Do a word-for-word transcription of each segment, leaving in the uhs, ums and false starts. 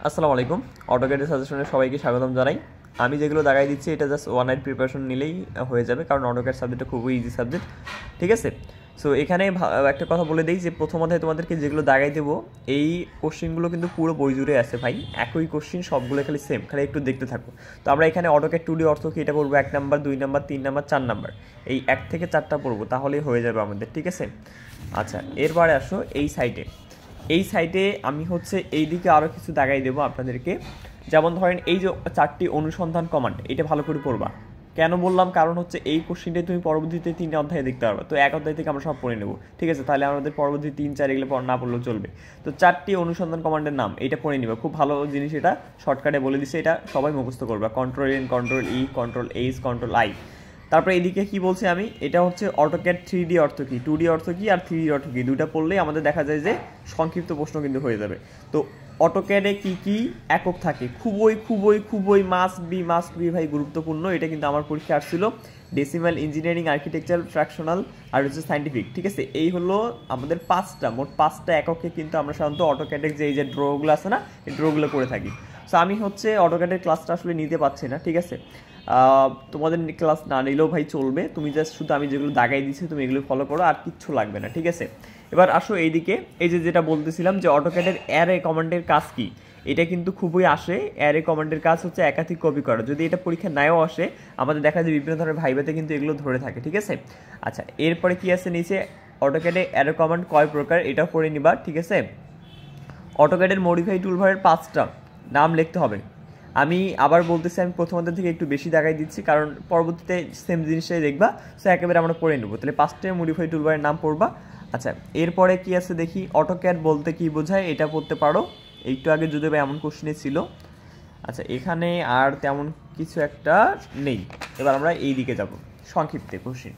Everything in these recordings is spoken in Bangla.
আসসালামু আলাইকুম। অটোক্যাডের সাজেশনে সবাইকে স্বাগতম জানাই। আমি যেগুলো দেখাই দিচ্ছি এটা জাস্ট ওয়ান নাইট প্রিপারেশন নিলেই হয়ে যাবে, কারণ অটোক্যাড সাবজেক্টটা খুবই ইজি সাবজেক্ট, ঠিক আছে। সো এখানে একটা কথা বলে দিই যে প্রথম অধ্যায়ে তোমাদেরকে যেগুলো দেখাই দেবো এই কোশ্চেনগুলো কিন্তু পুরো বই জুড়ে আছে ভাই, একই কোশ্চেন সবগুলো খালি সেম, খালি একটু দেখতে থাকো। তো আমরা এখানে অটোক্যাড টু ডি অর্থ কি এটা পড়বো এক নাম্বার, দুই নাম্বার, তিন নাম্বার, চার নাম্বার, এই এক থেকে চারটা পড়বো, তাহলেই হয়ে যাবে আমাদের, ঠিক আছে। আচ্ছা, এরপরে আসো এই সাইডে। এই সাইডে আমি হচ্ছে এই দিকে আরও কিছু দেখাই দেবো আপনাদেরকে। যেমন ধরেন এই যে চারটি অনুসন্ধান কমান্ড, এটা ভালো করে পড়বা। কেন বললাম, কারণ হচ্ছে এই কোশ্চেনটাই তুমি পরবর্তীতে তিনটা অধ্যায়ে দেখতে পারবে, তো এক অধ্যায় থেকে আমরা সব পড়ে নেবো, ঠিক আছে। তাহলে আমাদের পরবর্তী তিন চার এগুলো না পড়লেও চলবে। তো চারটি অনুসন্ধান কমান্ডের নাম এটা পড়ে নিবে, খুব ভালো জিনিস, এটা শর্টকাটে বলে দিচ্ছে, এটা সবাই মুখস্থ করবে। Control N, control E, control H, control I. তারপরে এদিকে কি বলছি আমি, এটা হচ্ছে অটোক্যাড থ্রি ডি অর্থ কি, টু ডি অর্থ কি আর থ্রি ডি অর্থ কি, দুটা পড়লেই আমাদের দেখা যায় যে সংক্ষিপ্ত প্রশ্ন কিন্তু হয়ে যাবে। তো অটোক্যাডে কি কি একক থাকে, খুবই খুবই খুবই মাস্ট বি মাস্ট বি ভাই গুরুত্বপূর্ণ। এটা কিন্তু আমার পরীক্ষা আসছিল, ডেসিমাল, ইঞ্জিনিয়ারিং, আর্কিটেকচার, ফ্র্যাকশনাল আর হচ্ছে সাইন্টিফিক, ঠিক আছে। এই হলো আমাদের পাঁচটা, মোট পাঁচটা এককে কিন্তু আমরা সাধারণত অটোক্যাডের যে এই যে ড্রগুলো আছে না, এই ড্রগুলো করে থাকি। সো আমি হচ্ছে অটোক্যাডের ক্লাসটা আসলে নিতে পারছি না, ঠিক আছে। তোমাদের ক্লাস না নিলেও ভাই চলবে, তুমি জাস্ট শুধু আমি যেগুলো দাগাই দিচ্ছি তুমি এগুলো ফলো করো, আর কিচ্ছু লাগবে না, ঠিক আছে। এবার আসো এইদিকে, এই যে যেটা বলতেছিলাম যে অটোক্যাডের অ্যারে কমান্ডের কাজ কি, এটা কিন্তু খুবই আসে। অ্যারে কমান্ডের কাজ হচ্ছে একাধিক কপি করা, যদি এটা পরীক্ষা নাও আসে আমাদের দেখা যায় বিভিন্ন ধরনের ভাইভাতে কিন্তু এগুলো ধরে থাকে, ঠিক আছে। আচ্ছা, এরপরে কি আছে নিচে, অটোক্যাডে অ্যারে কমান্ড কয় প্রকার এটাও পড়ে নিবা, ঠিক আছে। অটোক্যাডের মডিফাই টুলবারের পাঁচটা নাম লিখতে হবে। আমি আবার বলতেছি, আমি প্রথমার্ধ থেকে একটু বেশি দেখাই দিচ্ছি, কারণ পরবর্তীতে সেম জিনিসটাই দেখবা, সো একেবারে আমরা পড়ে নেবো। তাহলে পাঁচটা মডিফাই টুলবারের নাম পড়বা। আচ্ছা, এরপরে কি আছে দেখি, অটোক্যাড বলতে কি বোঝায় এটা পড়তে পারো, একটু আগে যদি বা এমন কোশ্চেনে ছিল। আচ্ছা, এখানে আর তেমন কিছু একটা নেই। এবার আমরা এই দিকে যাব, সংক্ষিপ্ত কোশ্চেন।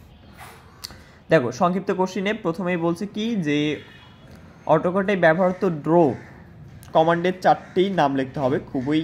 দেখো সংক্ষিপ্ত কোশ্চেনে প্রথমেই বলছে কি যে অটোক্যাডে ব্যবহৃত ড্র কমান্ডের চারটি নাম লিখতে হবে, খুবই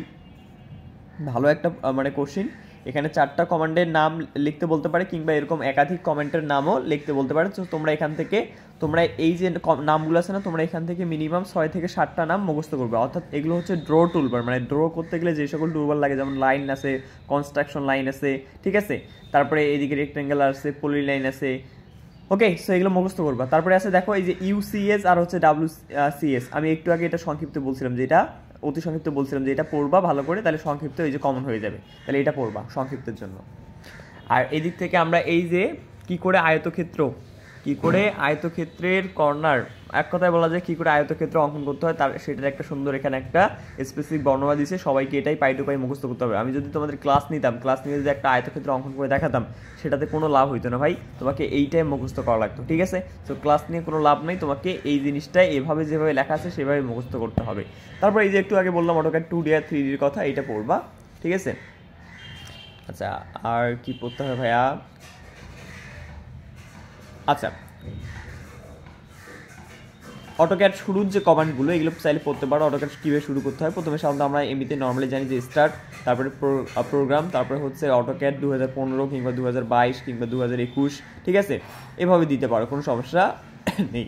ভালো একটা মানে কোশ্চিন। এখানে চারটা কমান্ডের নাম লিখতে বলতে পারে, কিংবা এরকম একাধিক কমেন্টের নামও লিখতে বলতে পারে। তো তোমরা এখান থেকে তোমরা এই যে নামগুলো আছে না, তোমরা এখান থেকে মিনিমাম ছয় থেকে সাতটা নাম মুখস্থ করবে। অর্থাৎ এগুলো হচ্ছে ড্র টুলবার, মানে ড্র করতে গেলে যে সকল টুলবার লাগে, যেমন লাইন আছে, কনস্ট্রাকশন লাইন আছে, ঠিক আছে। তারপরে এদিকে রেক্টেঙ্গেল আছে, পলি লাইন আছে, ওকে। সো এগুলো মুখস্থ করবা। তারপরে আছে দেখো এই যে ইউসিএস আর হচ্ছে ডাব্লিউ সিএস, আমি একটু আগে এটা সংক্ষিপ্ত বলছিলাম যে এটা অতি সংক্ষিপ্ত বলছিলাম যে এটা পড়বা ভালো করে, তাহলে সংক্ষিপ্ত এই যে কমন হয়ে যাবে, তাহলে এটা পড়বা সংক্ষিপ্তের জন্য। আর এদিক থেকে আমরা এই যে কি করে আয়তক্ষেত্র, কি করে আয়তক্ষেত্রের কর্নার, এক কথায় বলা যায় কি করে আয়তক্ষেত্র অঙ্কন করতে হয়, তার সেটার একটা সুন্দর এখানে একটা স্পেসিফিক বর্ণনা দিয়েছে। সবাইকে এটাই পাই টু পাই মুখস্থ করতে হবে। আমি যদি তোমাদের ক্লাস নিতাম, ক্লাস নিয়ে যদি একটা আয়তক্ষেত্র অঙ্কন করে দেখাতাম, সেটাতে কোনো লাভ হইতো না ভাই, তোমাকে এইটাই মুখস্থ করা লাগতো, ঠিক আছে। তো ক্লাস নিয়ে কোনো লাভ নেই, তোমাকে এই জিনিসটা এভাবে যেভাবে লেখা আছে সেভাবে মুখস্থ করতে হবে। তারপর এই যে একটু আগে বললাম অটোক্যাড টু ডি আর থ্রি ডির কথা, এইটা পড়বা, ঠিক আছে। আচ্ছা, আর কি পড়তে হবে ভাইয়া, আচ্ছা অটোক্যাড শুরুর যে কমান্ডগুলো এগুলো চাইলে পড়তে পারো। অটোক্যাড কীভাবে শুরু করতে হয়, প্রথমে সাধারণত আমরা এমনিতে নর্মালি জানি যে স্টার্ট, তারপরে প্রোগ্রাম, তারপরে হচ্ছে অটোক্যাড দু হাজার পনেরো কিংবা দু হাজার বাইশ কিংবা দু হাজার একুশ, ঠিক আছে, এভাবে দিতে পারো, কোনো সমস্যা নেই।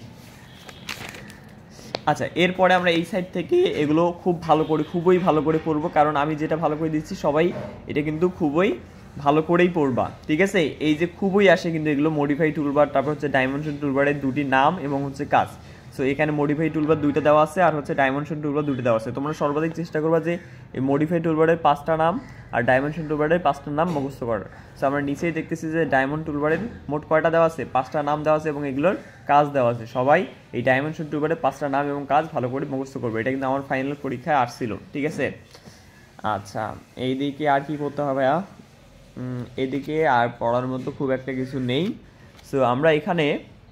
আচ্ছা, এরপরে আমরা এই সাইড থেকে এগুলো খুব ভালো করে, খুবই ভালো করে পড়বো, কারণ আমি যেটা ভালো করে দিচ্ছি সবাই এটা কিন্তু খুবই ভালো করেই পড়বা, ঠিক আছে। এই যে খুবই আসে কিন্তু এগুলো মডিফাই টুলবার, তারপর হচ্ছে ডাইমেনশন টুলবারের দুটি নাম এবং হচ্ছে কাজ। সো এখানে মডিফাই টুলবার দুইটা দেওয়া আছে, আর হচ্ছে ডাইমেনশন টুলবার দুটো দেওয়া আছে। তোমরা সর্বাধিক চেষ্টা করবা যে এই মডিফাই টুলবারের পাঁচটা নাম আর ডাইমেনশন টুলবারের পাঁচটা নাম মুখস্থ করার। সো আমরা নিচেই দেখতেছি যে ডায়মন্ড টুলবারের মোট কয়টা দেওয়া আছে, পাঁচটা নাম দেওয়া আছে এবং এগুলোর কাজ দেওয়া আছে। সবাই এই ডাইমেনশন টুলবারের পাঁচটা নাম এবং কাজ ভালো করে মুখস্থ করবে, এটা কিন্তু আমার ফাইনাল পরীক্ষায় আসছিল, ঠিক আছে। আচ্ছা, এইদিকে আর কি করতে হবে, এদিকে আর পড়ার মতো খুব একটা কিছু নেই। সো আমরা এখানে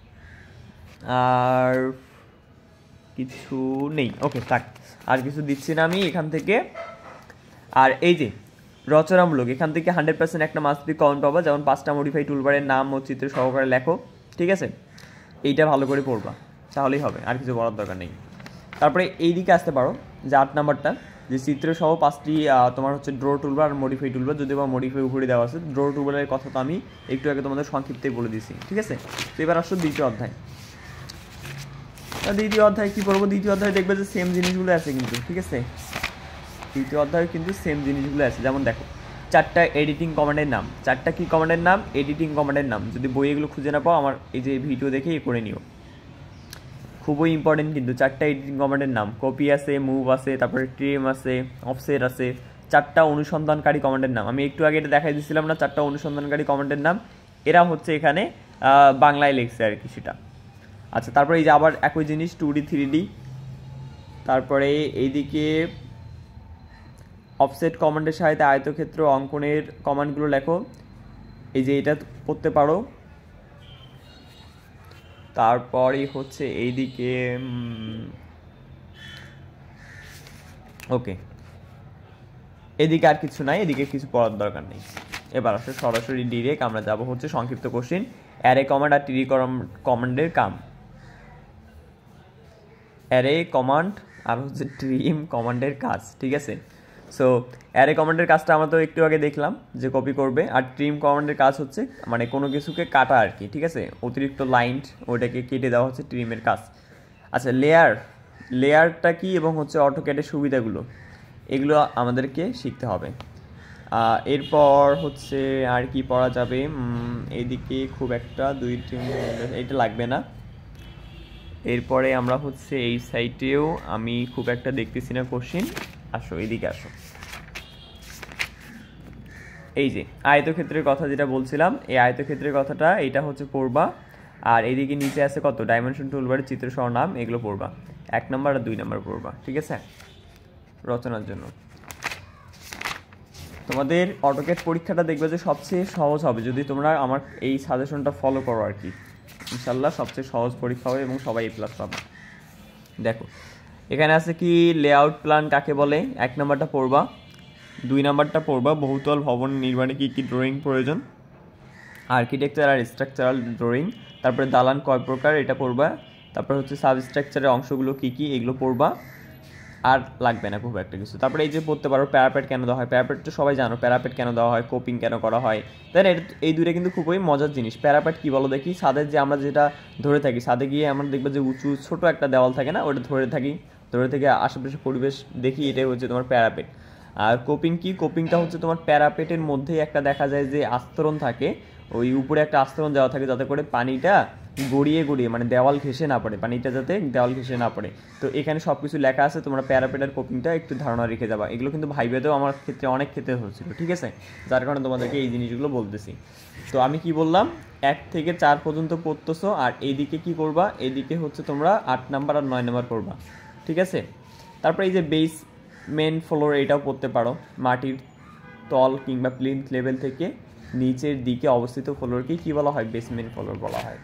আর কিছু নেই, ওকে থাক, আর কিছু দিচ্ছি না আমি এখান থেকে। আর এই যে রচনামূলক, এখান থেকে হান্ড্রেড পার্সেন্ট একটা মাস্ট বি কমন পাবা, যেমন পাঁচটা মডিফাই টুলবারের নাম ও চিত্র সহকারে লেখো, ঠিক আছে। এইটা ভালো করে পড়বা, তাহলেই হবে, আর কিছু বলার দরকার নেই। তারপরে এই দিকে আসতে পারো যে আট নাম্বারটা, যে চিত্র সহ পাঁচটি তোমার হচ্ছে ড্র টুলবার আর মডিফাই টুলবার, যদি বা মডিফাই উপরে দেওয়া আছে। ড্র টুলবারের কথা তো আমি একটু আগে তোমাদের সংক্ষিপ্তেই বলে দিয়েছি, ঠিক আছে। তো এবার আসো দ্বিতীয় অধ্যায়। দ্বিতীয় অধ্যায় কি পড়বো, দ্বিতীয় অধ্যায় দেখবে যে সেম জিনিসগুলো আছে কিন্তু, ঠিক আছে। তৃতীয় অধ্যায়ে কিন্তু সেম জিনিসগুলো আছে। যেমন দেখো চারটা এডিটিং কমান্ডের নাম, চারটা কি কমান্ডের নাম, এডিটিং কমান্ডের নাম। যদি বই এগুলো খুঁজে না পাও আমার এই যে ভিডিও দেখে এ করে নিও, খুবই ইম্পর্টেন্ট কিন্তু। চারটা এডিটিং কমান্ডের নাম, কপি আছে, মুভ আছে, তারপরে ট্রিম আছে, অফসেট আছে, চারটা অনুসন্ধানকারী কমান্ডের নাম। আমি একটু আগে এটা দেখাই দিয়েছিলাম না, চারটা অনুসন্ধানকারী কমান্ডের নাম, এরা হচ্ছে এখানে বাংলায় লিখছে আর কি সেটা। আচ্ছা, তারপরে এই যে আবার একই জিনিস টু ডি থ্রি ডি, তারপরে এইদিকে অফসেট কমান্ডের সাহায্যে আয়তক্ষেত্র অঙ্কনের কমান্ডগুলো লেখো, এই যে এটা করতে পারো। তারপরে হচ্ছে এইদিকে ওকে, এদিকে আর কিছু নাই, এদিকে কিছু পড়ার দরকার নেই। এবার আসলে সরাসরি ডিরেক্ট আমরা যাব হচ্ছে সংক্ষিপ্ত কোশ্চেন, অ্যারে কমান্ড আর টিডি কমান্ডের কাম। অ্যারে কমান্ড আর হচ্ছে ট্রিম কমান্ডের কাজ, ঠিক আছে। সো অ্যারে কমান্ডের কাজটা আমরা তো একটু আগে দেখলাম যে কপি করবে, আর ট্রিম কমান্ডের কাজ হচ্ছে মানে কোনো কিছুকে কাটা আর কি, ঠিক আছে, অতিরিক্ত লাইন ওটাকে কেটে দেওয়া হচ্ছে ট্রিমের কাজ। আচ্ছা, লেয়ার, লেয়ারটা কি এবং হচ্ছে অটোক্যাডের সুবিধাগুলো, এগুলো আমাদেরকে শিখতে হবে। এরপর হচ্ছে আর কি পড়া যাবে, এইদিকে খুব একটা দুই তিন এইটা লাগবে না। এরপরে আমরা হচ্ছে এই সাইটেও আমি খুব একটা দেখতেছি না কোশ্চিন। আসো এদিকে আসো, এই যে আয়তক্ষেত্রের কথা যেটা বলছিলাম, এই আয়তক্ষেত্রের কথাটা এটা হচ্ছে পড়বা। আর এইদিকে নিচে আছে কত ডাইমেনশন টুলবারের চিত্র সহ নাম, এগুলো পড়বা, এক নম্বর আর দুই নম্বর পড়বা, ঠিক আছে, রচনার জন্য। তোমাদের অটোক্যাড পরীক্ষাটা দেখবে যে সবচেয়ে সহজ হবে যদি তোমরা আমার এই সাজেশনটা ফলো করো আর কি, ইনশাল্লাহ সবচেয়ে সহজ পরীক্ষা হবে এবং সবাই এ প্লাস পাবে। দেখো এখানে আছে কি লেআউট প্ল্যান কাকে বলে, এক নাম্বারটা পড়বা। দুই নাম্বারটা পড়বা বহুতল ভবন নির্মাণে কী কী ড্রয়িং প্রয়োজন, আর্কিটেকচার আর স্ট্রাকচারাল ড্রয়িং। তারপরে দালান কয় প্রকার, এটা পড়বা। তারপরে হচ্ছে সাবস্ট্রাকচারের অংশগুলো কী কী, এগুলো পড়বা। আর লাগবে না খুব একটা কিছু। তারপরে এই যে পড়তে পারো প্যারাপেট কেন দেওয়া হয়, প্যারাপেট তো সবাই জানো, প্যারাপেট কেন দেওয়া হয়, কোপিং কেন করা হয়, তাই না। এই দুইটা কিন্তু খুবই মজার জিনিস। প্যারাপেট কি বলো দেখি, ছাদের যে আমরা যেটা ধরে থাকি, ছাদে গিয়ে আমরা দেখবো যে উঁচু ছোট একটা দেওয়াল থাকে না, ওটা ধরে থাকি, ধরে থেকে আশেপাশে পরিবেশ দেখি, এটাই হচ্ছে তোমার প্যারাপেট। আর কোপিং কি, কোপিংটা হচ্ছে তোমার প্যারাপেটের মধ্যেই একটা দেখা যায় যে আস্তরণ থাকে, ওই উপরে একটা আস্তরণ দেওয়া থাকে যাতে করে পানিটা গড়িয়ে গড়িয়ে মানে দেওয়াল ঘেঁষে না পড়ে, পানিটা যাতে দেওয়াল ঘেঁষে না পড়ে। তো এখানে সব কিছু লেখা আছে, তোমরা প্যারাপেটের কোপিংটা একটু ধারণা রেখে যাবা। এগুলো কিন্তু ভাইবেতেও আমার ক্ষেত্রে অনেক ক্ষেত্রে হচ্ছিল, ঠিক আছে, যার কারণে তোমাদেরকে এই জিনিসগুলো বলতেছি। তো আমি কি বললাম, এক থেকে চার পর্যন্ত পড়তেছো, আর এইদিকে কি করবা, এইদিকে হচ্ছে তোমরা আট নাম্বার আর নয় নাম্বার করবা, ঠিক আছে। তারপরে এই যে বেস মেন ফ্লোর, এটাও পড়তে পারো, মাটির তল কিংবা প্লিন্থ লেভেল থেকে নিচের দিকে অবস্থিত ফ্লোরকে কী বলা হয়, বেসমেন্ট ফ্লোর বলা হয়।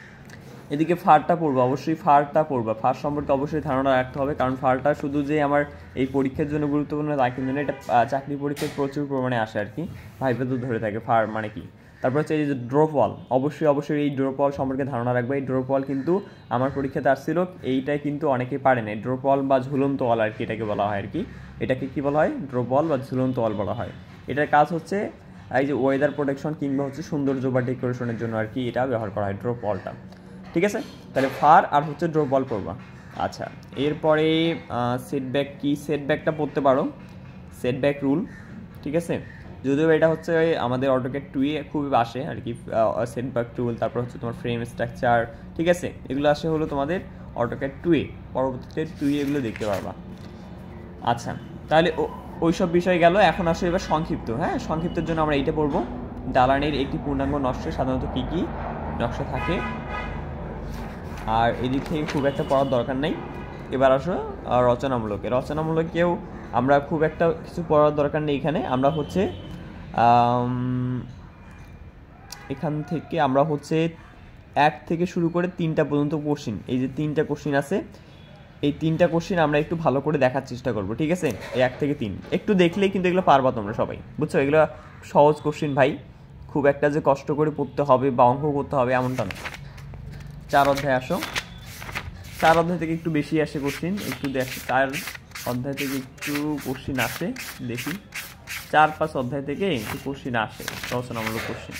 এদিকে ফারটা পড়বো, অবশ্যই ফারটা পড়বা, ফার সম্পর্কে অবশ্যই ধারণা রাখতে হবে, কারণ ফারটা শুধু যে আমার এই পরীক্ষার জন্য গুরুত্বপূর্ণ তা কিন্তু না, এটা চাকরি পরীক্ষায় প্রচুর পরিমাণে আসে আর কি, ভাইবে তো ধরে থাকে ফার মানে কি। তারপর হচ্ছে এই যে ড্রপ ওয়াল, অবশ্যই অবশ্যই এই ড্রপ ওয়াল সম্পর্কে ধারণা রাখবে। এই ড্রপ ওয়াল কিন্তু আমার পরীক্ষাতে আসছিল, এইটাই কিন্তু অনেকে পারে না। ড্রপ ওয়াল বা ঝুলন্ত ওয়াল আর কি এটাকে বলা হয় আর কি, এটাকে কী বলা হয়, ড্রপ ওয়াল বা ঝুলন্ত ওয়াল বলা হয়। এটার কাজ হচ্ছে এই যে ওয়েদার প্রোটেকশন কিংবা হচ্ছে সৌন্দর্য বা ডেকোরেশনের জন্য আর কি এটা ব্যবহার করা হয় ড্রপ ওয়ালটা, ঠিক আছে। তাহলে ফার আর হচ্ছে ড্রপ ওয়াল পড়বা। আচ্ছা, এরপরে সেটব্যাক কি, সেটব্যাকটা পড়তে পারো, সেটব্যাক রুল, ঠিক আছে। যদিও এটা হচ্ছে আমাদের অটোক্যাড টুয়ে খুবই আসে আর কি, সেটব্যাক রুল, তারপর হচ্ছে তোমার ফ্রেম স্ট্রাকচার, ঠিক আছে, এগুলো আসে হলো তোমাদের অটোক্যাড টুয়ে, পরবর্তীতে টুয়ে এগুলো দেখতে পারবা। আচ্ছা, তাহলে ওই সব বিষয় গেল। এখন আসো এবার সংক্ষিপ্ত। হ্যাঁ, সংক্ষিপ্তের জন্য আমরা এইটা পড়বো, দালানের একটি পূর্ণাঙ্গ নকশা সাধারণত কী কী নকশা থাকে, আর এদিক থেকে খুব একটা পড়ার দরকার নেই। এবার আসো রচনামূলকে, রচনামূলকেও আমরা খুব একটা কিছু পড়ার দরকার নেই। এখানে আমরা হচ্ছে এখান থেকে আমরা হচ্ছে এক থেকে শুরু করে তিনটা পর্যন্ত কোশ্চিন, এই যে তিনটা কোশ্চিন আছে, এই তিনটা কোশ্চিন আমরা একটু ভালো করে দেখার চেষ্টা করবো, ঠিক আছে। এই এক থেকে তিন একটু দেখলেই কিন্তু এগুলো পারবা তোমরা সবাই, বুঝছো। এগুলো সহজ কোশ্চিন ভাই, খুব একটা যে কষ্ট করে পড়তে হবে বা অঙ্ক করতে হবে এমনটা না। চার অধ্যায় আসো, চার অধ্যায় থেকে একটু বেশি আসে কোশ্চিন, একটু দেখ, চার অধ্যায় থেকে একটু কোশ্চিন আসে দেখি, চার পাঁচ অধ্যায় থেকে একটু কোশ্চিন আসে, রচনামূলক কোশ্চিন।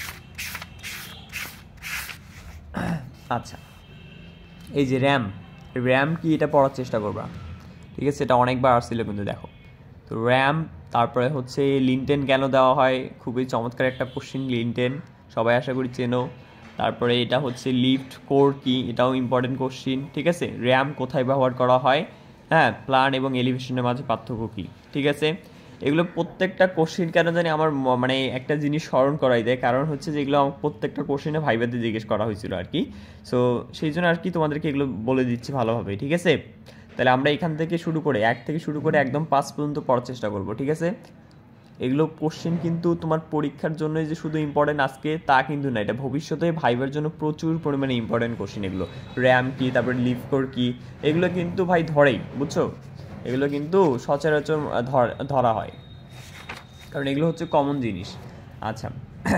আচ্ছা, এই যে র্যাম, র্যাম কি এটা পড়ার চেষ্টা করবা, ঠিক আছে, এটা অনেকবার আসছিল কিন্তু দেখো। তো র্যাম্প, তারপরে হচ্ছে লিনটেন কেন দেওয়া হয়, খুবই চমৎকার একটা কোশ্চিন লিনটেন, সবাই আশা করি চেনো। তারপরে এটা হচ্ছে লিফট কোর কি, এটাও ইম্পর্টেন্ট কোশ্চিন, ঠিক আছে। র্যাম্প কোথায় ব্যবহার করা হয়, হ্যাঁ, প্ল্যান এবং এলিভেশনের মাঝে পার্থক্য কী, ঠিক আছে। এগুলো প্রত্যেকটা কোশ্চিন কেন জানি আমার মানে একটা জিনিস স্মরণ করাই দেয়, কারণ হচ্ছে যেগুলো আমার প্রত্যেকটা কোশ্চিনে ভাইবাতে জিজ্ঞেস করা হয়েছিল আর কি। সো সেই জন্য আর কি তোমাদেরকে এগুলো বলে দিচ্ছি ভালোভাবে, ঠিক আছে। তাহলে আমরা এখান থেকে শুরু করে এক থেকে শুরু করে একদম পাঁচ পর্যন্ত পড়ার চেষ্টা করবো, ঠিক আছে। এগুলো কোশ্চেন কিন্তু তোমার পরীক্ষার জন্য যে শুধু ইম্পর্টেন্ট আজকে তা কিন্তু না, এটা ভবিষ্যতে ভাইবার জন্য প্রচুর পরিমাণে ইম্পর্টেন্ট কোশ্চেন এগুলো। র্যাম কি, তারপরে লিভ কোর কি, এগুলো কিন্তু ভাই ধরেই, বুঝছো, এগুলো কিন্তু সচরাচর ধরা হয়, কারণ এগুলো হচ্ছে কমন জিনিস। আচ্ছা,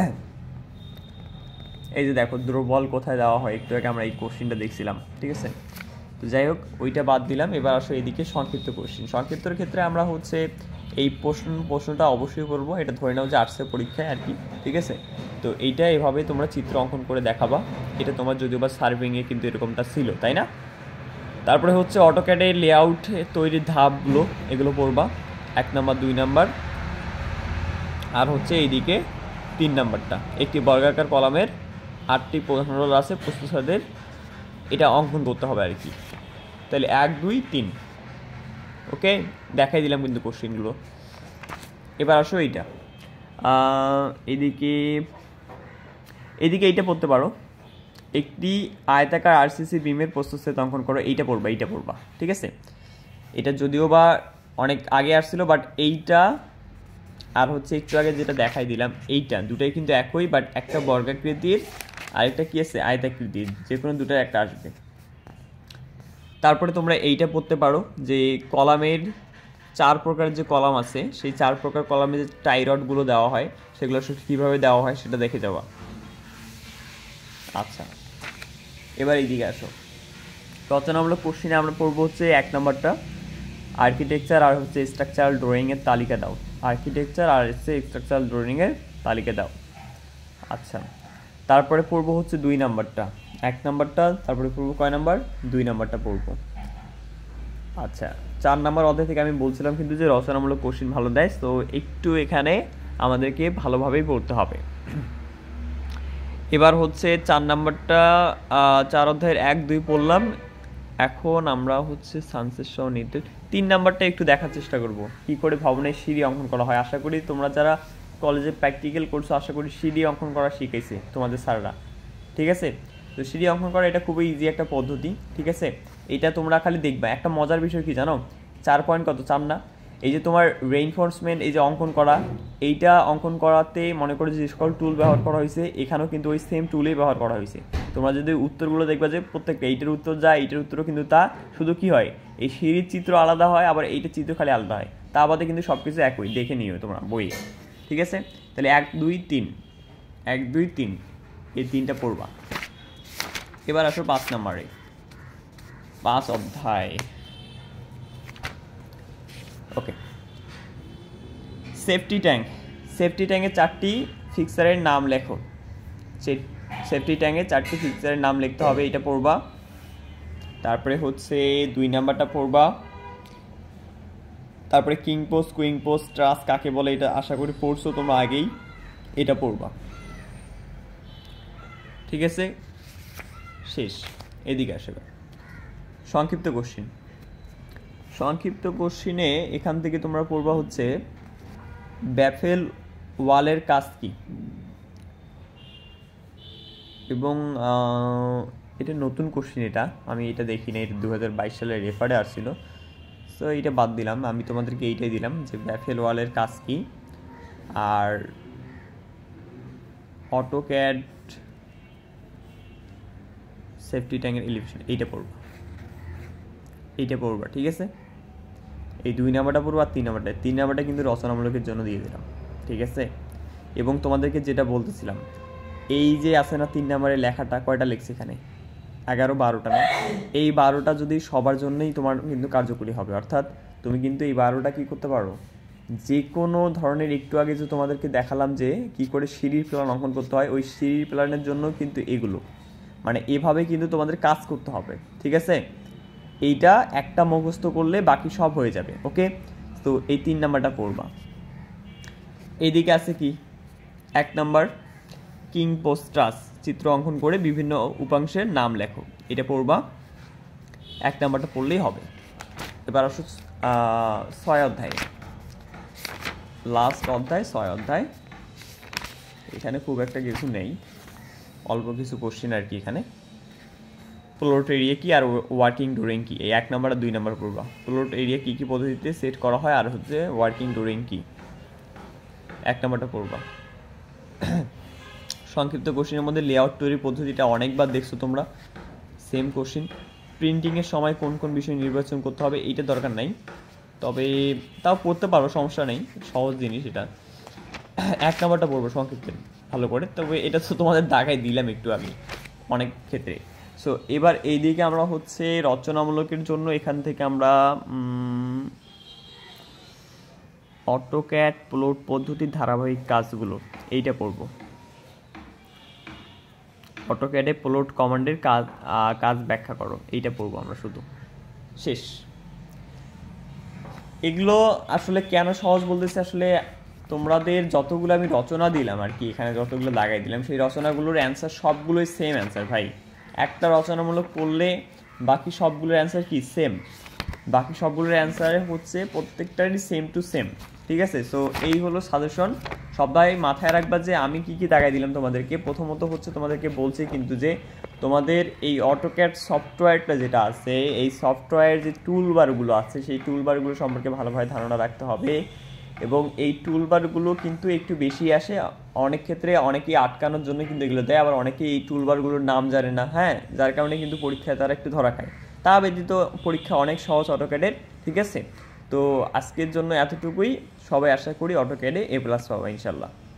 এই যে দেখো দ্রবল কোথায় দেওয়া হয়, একটু আগে আমরা এই কোশ্চেনটা দেখছিলাম, ঠিক আছে। তো যাই হোক, ওইটা বাদ দিলাম, এবার আসো এদিকে সংক্ষিপ্ত কোশ্চেন। সংক্ষিপ্তর ক্ষেত্রে আমরা হচ্ছে এই প্রশ্ন প্রশ্নটা অবশ্যই করবো, এটা ধরে নাও যে আর্টসের পরীক্ষায় আর কি, ঠিক আছে। তো এইটা এভাবে তোমরা চিত্র অঙ্কন করে দেখাবা, এটা তোমার যদিও বা সার্ভিংয়ে কিন্তু এরকমটা ছিল, তাই না। তারপরে হচ্ছে অটোক্যাডের লেআউট তৈরির ধাপগুলো, এগুলো পড়বা, এক নাম্বার দুই নাম্বার। আর হচ্ছে এইদিকে তিন নাম্বারটা, একটি বর্গাকার কলামের আটটি প্রধান রোল আছে প্রস্তুতদের, এটা অঙ্কন করতে হবে আর কি। তাহলে এক দুই তিন, ওকে, দেখাই দিলাম কিন্তু কোশ্চেনগুলো। এবার আসো এইটা, এদিকে এদিকে এইটা পড়তে পারো, একটি আয়তাকার আরসিসি বিমের প্রস্তুত অঙ্কন করো, এইটা পড়বা, এইটা পড়বা, ঠিক আছে। এটা যদিও বা অনেক আগে আসছিল, বাট এইটা আর হচ্ছে একটু আগে যেটা দেখাই দিলাম, এইটা দুটাই কিন্তু একই, বাট একটা বর্গাকৃতির আরেকটা কি আছে আয়তাকৃতির, যে কোনো দুটার একটা আসবে। তারপরে তোমরা এইটা পড়তে পারো যে কলামের চার প্রকার যে কলাম আছে, সেই চার প্রকার কলামে যে টাইরডগুলো দেওয়া হয় সেগুলো কীভাবে দেওয়া হয় সেটা দেখে যাওয়া। আচ্ছা, এবার এইদিকে আসো, রচনামূলক কোশ্চিনে আমরা পড়বো হচ্ছে এক নম্বরটা আর্কিটেকচার আর হচ্ছে স্ট্রাকচারাল ড্রয়িংয়ের তালিকা দাও, আর্কিটেকচার আর হচ্ছে স্ট্রাকচারাল ড্রয়িংয়ের তালিকা দাও। আচ্ছা, তারপরে পড়বো হচ্ছে দুই নাম্বারটা, এক নাম্বারটা, তারপরে পড়বো কয় নাম্বার, দুই নাম্বারটা পড়বো। আচ্ছা, চার নাম্বার অধ্যায় থেকে আমি বলছিলাম কিন্তু যে রচনামূলক কোশ্চিন ভালো দেয়, তো একটু এখানে আমাদেরকে ভালোভাবেই পড়তে হবে। এবার হচ্ছে চার নাম্বারটা, চার অধ্যায়ের এক দুই পড়লাম, এখন আমরা হচ্ছে সানসেট সহ নিতে তিন নাম্বারটা একটু দেখার চেষ্টা করব, কি করে ভবনের সিঁড়ি অঙ্কন করা হয়। আশা করি তোমরা যারা কলেজে প্র্যাকটিক্যাল করছো, আশা করি সিঁড়ি অঙ্কন করা শিখেছে তোমাদের স্যাররা, ঠিক আছে। তো সিঁড়ি অঙ্কন করা এটা খুবই ইজি একটা পদ্ধতি, ঠিক আছে। এটা তোমরা খালি দেখবা, একটা মজার বিষয় কি জানো, চার পয়েন্ট কত, চার না, এই যে তোমার রেইনফোর্সমেন্ট, এই যে অঙ্কন করা, এইটা অঙ্কন করাতে মনে করো যে সকল টুল ব্যবহার করা হয়েছে, এখানেও কিন্তু ওই সেম টুলেই ব্যবহার করা হয়েছে। তোমরা যদি উত্তরগুলো দেখবা যে প্রত্যেকটা এইটার উত্তর যা, এইটার উত্তরও কিন্তু তা, শুধু কি হয় এই সিঁড়ির চিত্র আলাদা হয়, আবার এইটার চিত্র খালি আলাদা হয়, তা বাদে কিন্তু সব কিছু একই, দেখে নিও তোমরা বইয়ে, ঠিক আছে। তাহলে এক দুই তিন, এক দুই তিন, এই তিনটা পড়বা। এবার আসো পাঁচ নম্বরে, পাঁচ অধ্যায়, ওকে। সেফটি ট্যাঙ্ক, সেফটি ট্যাঙ্কের চারটি ফিক্সারের নাম লেখো, সেফটি ট্যাঙ্কের চারটি ফিক্সারের নাম লিখতে হবে, এটা পড়বা। তারপরে হচ্ছে দুই নাম্বারটা পড়বা, তারপরে king post, queen post, truss কাকে বলে, এটা আশা করি পড়ছো তোমরা আগেই, এটা পড়বা, ঠিক আছে। শেষ, এদিকে আসে সংক্ষিপ্ত কোশ্চিন। সংক্ষিপ্ত কোশ্চিনে এখান থেকে তোমরা পড়বা হচ্ছে ব্যাফেল ওয়ালের কাজ কি, এবং এটা নতুন কোশ্চিন, এটা আমি এটা দেখি না, এটা দু হাজার বাইশ সালের রেফারে আসছিল, তো এইটা বাদ দিলাম, আমি তোমাদেরকে এইটাই দিলাম যে ব্যাফেল ওয়ালের কাজ কি, আর অটোক্যাড সেফটি ট্যাঙ্কের এলিভেশন, এইটা পড়বা, এইটা পড়বা, ঠিক আছে। এই দুই নাম্বারটা পড়বো, আর তিন নাম্বারটা, তিন নাম্বারটা কিন্তু রচনামূলকের জন্য দিয়ে দিলাম, ঠিক আছে। এবং তোমাদেরকে যেটা বলতেছিলাম, এই যে আছে না তিন নাম্বারের লেখাটা, কয়টা লিখছি এখানে, এগারো বারোটা না, এই বারোটা যদি সবার জন্যই তোমার কিন্তু কার্যকরী হবে, অর্থাৎ তুমি কিন্তু এই বারোটা কী করতে পারো, যে কোনো ধরনের, একটু আগে যে তোমাদেরকে দেখালাম যে কি করে সিঁড়ির প্ল্যান অঙ্কন করতে হয়, ওই সিঁড়ির প্ল্যানের জন্য কিন্তু এগুলো, মানে এভাবে কিন্তু তোমাদের কাজ করতে হবে, ঠিক আছে। এইটা একটা মুখস্থ করলে বাকি সব হয়ে যাবে, ওকে। তো এই তিন নাম্বারটা পড়বা। এইদিকে আছে কি এক নাম্বার কিং পোস্ট্রাস, চিত্র অঙ্কন করে বিভিন্ন উপাংশের নাম লেখো, এটা পড়বা। এক নাম্বারটা পড়লেই হবে। এবার আসো ছয় অধ্যায়, লাস্ট অধ্যায় ছয় অধ্যায়। এখানে খুব একটা কিছু নেই, অল্প কিছু কোশ্চেন আর কি। এখানে প্লট এরিয়া কি আর ওয়ার্কিং ডুরিং কি, এই এক নাম্বার আর দুই নাম্বার পড়বা। প্লট এরিয়া কী কী পদ্ধতিতে সেট করা হয় আর হচ্ছে ওয়ার্কিং ডুরিং কি, এক নাম্বারটা পড়বা। সংক্ষিপ্ত কোশ্চেনের মধ্যে লেআউট তৈরির পদ্ধতিটা অনেকবার দেখছো তোমরা, সেম কোশ্চেন। প্রিন্টিংয়ের সময় কোন কোন বিষয় নির্বাচন করতে হবে এইটা দরকার নাই, তবে তাও পড়তে পারো, সমস্যা নেই, সহজ জিনিস এটা। এক নাম্বারটা পড়বো সংক্ষিপ্ত ভালো করে, তবে এটা তো তোমাদের দাগাই দিলাম একটু আমি অনেক ক্ষেত্রে। সো এবার এই দিকে আমরা হচ্ছে রচনামূলকের জন্য এখান থেকে আমরা অটোক্যাড প্লট পদ্ধতির ধারাবাহিক কাজগুলো এইটা পড়বো। অটোক্যাডে প্লট কমান্ডের কাজ কাজ ব্যাখ্যা করো, এইটা পড়বো আমরা শুধু, শেষ। এগুলো আসলে কেন সহজ বলতেছে, আসলে তোমাদের যতগুলো আমি রচনা দিলাম আর কি, এখানে যতগুলো লাগাই দিলাম, সেই রচনাগুলোর অ্যান্সার সবগুলোই সেম অ্যান্সার ভাই। একটা রচনামূলক পড়লে বাকি সবগুলোর অ্যান্সার কি সেম, বাকি সবগুলোর অ্যান্সার হচ্ছে প্রত্যেকটারই সেম টু সেম, ঠিক আছে। সো এই হলো সাজেশন, সবাই মাথায় রাখবা যে আমি কি কি দাগাই দিলাম তোমাদেরকে। প্রথমত হচ্ছে তোমাদেরকে বলছি কিন্তু যে তোমাদের এই অটোক্যাড সফটওয়্যারটা যেটা আছে, এই সফটওয়্যার যে টুলবারগুলো আছে সেই টুলবারগুলো সম্পর্কে ভালোভাবে ধারণা রাখতে হবে। এবং এই টুলবারগুলো কিন্তু একটু বেশি আসে অনেক ক্ষেত্রে, অনেকেই আটকানোর জন্য কিন্তু এগুলো দেয়, আবার অনেকে এই টুলবারগুলোর নাম জানে না, হ্যাঁ, যার কারণে কিন্তু পরীক্ষায় তারা একটু ধরা খায়। তা ব্যতীত পরীক্ষা অনেক সহজ অটোক্যাডের, ঠিক আছে। তো আজকের জন্য এতটুকুই, সবাই আশা করি অটোক্যাডে এ প্লাস পাবা ইনশাল্লাহ।